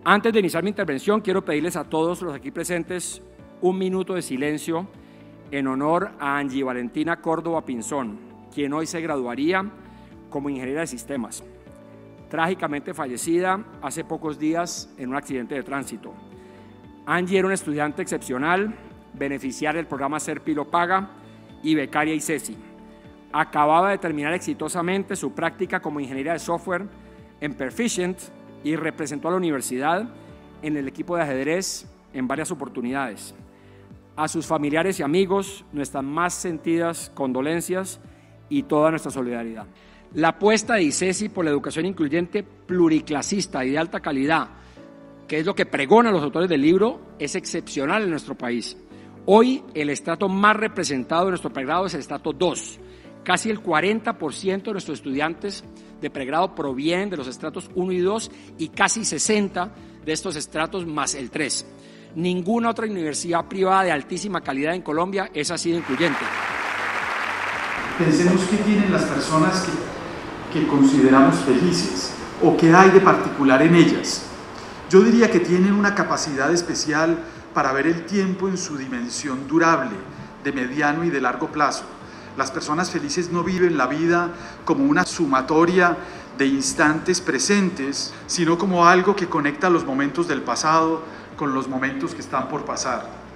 Antes de iniciar mi intervención, quiero pedirles a todos los aquí presentes un minuto de silencio en honor a Angie Valentina Córdoba Pinzón, quien hoy se graduaría como ingeniera de sistemas, trágicamente fallecida hace pocos días en un accidente de tránsito. Angie era una estudiante excepcional, beneficiaria del programa Ser Pilo Paga y becaria ICESI. Acababa de terminar exitosamente su práctica como ingeniera de software en Perficient y representó a la universidad en el equipo de ajedrez en varias oportunidades. A sus familiares y amigos, nuestras más sentidas condolencias y toda nuestra solidaridad. La apuesta de ICESI por la educación incluyente, pluriclasista y de alta calidad, que es lo que pregonan los autores del libro, es excepcional en nuestro país. Hoy el estrato más representado de nuestro pregrado es el estrato 2. Casi el 40% de nuestros estudiantes de pregrado provienen de los estratos 1 y 2 y casi 60% de estos estratos más el 3. Ninguna otra universidad privada de altísima calidad en Colombia es así de incluyente. Pensemos qué tienen las personas que consideramos felices o qué hay de particular en ellas. Yo diría que tienen una capacidad especial para ver el tiempo en su dimensión durable, de mediano y de largo plazo. Las personas felices no viven la vida como una sumatoria de instantes presentes, sino como algo que conecta los momentos del pasado con los momentos que están por pasar.